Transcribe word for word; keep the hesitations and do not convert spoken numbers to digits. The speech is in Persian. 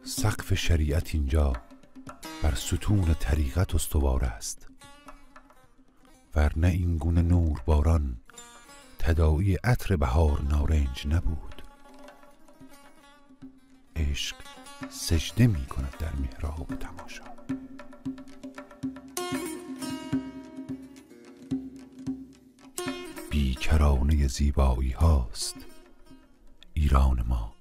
سقف شریعت اینجا بر ستون طریقت استوار است، ورنه این گونه نور باران تداعی عطر بهار نارنج نبود. عشق سجده می کند در محراب تماشا. بیکرانه زیبایی هاست ایران ما.